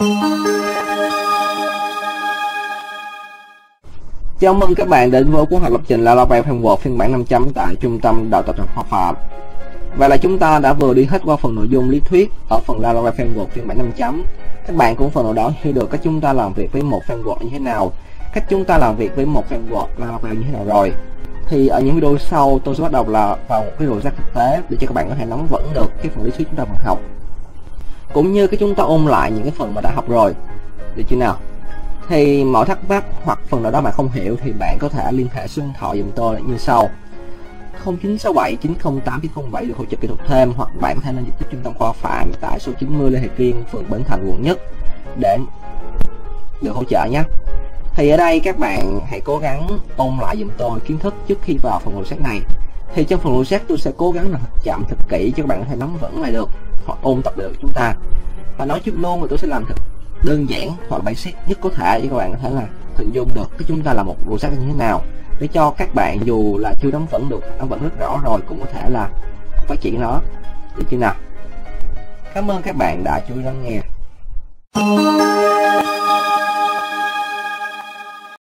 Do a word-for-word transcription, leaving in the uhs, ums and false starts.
Chào mừng các bạn đến với cuốn học lập trình Laravel Framework phiên bản năm chấm tại Trung tâm Đào tạo Khoa Phạm. Vậy là chúng ta đã vừa đi hết qua phần nội dung lý thuyết ở phần Laravel Framework phiên bản năm chấm. Các bạn cũng phần nào đó hiểu được cách chúng ta làm việc với một framework như thế nào, cách chúng ta làm việc với một framework Laravel như thế nào rồi. Thì ở những video sau tôi sẽ bắt đầu là vào một cái đồ rác thực tế để cho các bạn có thể nắm vững được cái phần lý thuyết chúng ta vừa học, cũng như cái chúng ta ôn lại những cái phần mà đã học rồi. Được chưa nào? Thì mọi thắc mắc hoặc phần nào đó bạn không hiểu thì bạn có thể liên hệ số điện thoại giùm tôi như sau: không chín sáu bảy chín không tám chín không bảy được hỗ trợ kỹ thuật thêm, hoặc bạn có thể lên trực tiếp Trung tâm Khoa Phạm tại số chín mươi Lê Thị Kiên, phường Bến Thành, quận Nhất để được hỗ trợ nhé. Thì ở đây các bạn hãy cố gắng ôn lại giùm tôi kiến thức trước khi vào phần lô xét này. Thì trong phần lô xét tôi sẽ cố gắng là thật chậm thật kỹ cho các bạn có thể nắm vững lại được hoặc ôn tập được chúng ta. Và nói trước luôn là tôi sẽ làm thật đơn giản hoặc là basic nhất có thể để các bạn có thể là hình dung được cái chúng ta là một lô xét như thế nào, để cho các bạn dù là chưa nắm vững được, nắm vững rất rõ rồi cũng có thể là phát triển nó. Được chưa nào? Cảm ơn các bạn đã chú ý lắng nghe.